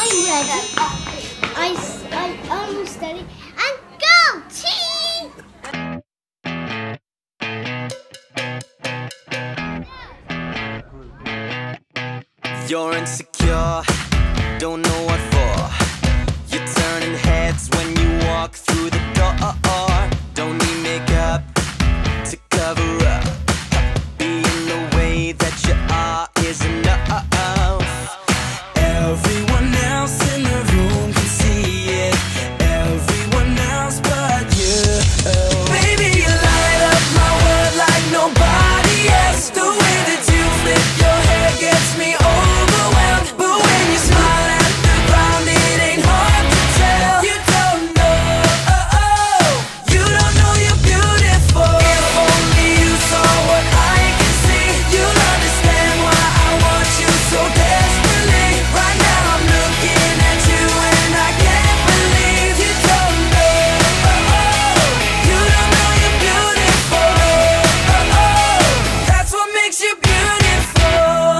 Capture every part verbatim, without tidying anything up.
I'm ready. I, s- I almost steady. And go, team! You're insecure, don't know what for. You're turning heads when you walk through the door. Don't need makeup to cover up. Being the way that you are is enough. Everyone else in the room can see it. Everyone else but you. Baby, you light up my world like nobody else. The way that you flip your hair gets me overwhelmed. But when you smile at the ground, it ain't hard to tell. You don't know, oh, oh. You don't know you're beautiful. If only you saw what I can see, you'll understand why I want you so desperately. Right now I'm looking at you and I can't believe you don't know, oh, oh. You don't know you're beautiful, oh, oh. That's what makes you beautiful.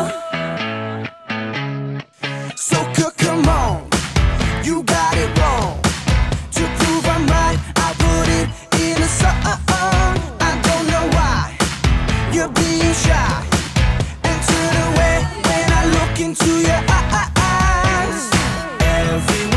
So c- come on, you got it wrong. To prove I'm right, I put it in a song. I don't know why you're being shy and turn away when I look into your eyes. Every